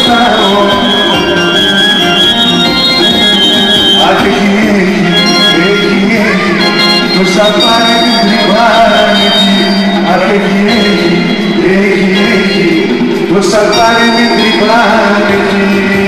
χρωστάω. Αχ, έχει, το σαφάρι την τρυπάνε εκεί. Αχ, έχει, το σαφάρι την τρυπάνε εκεί.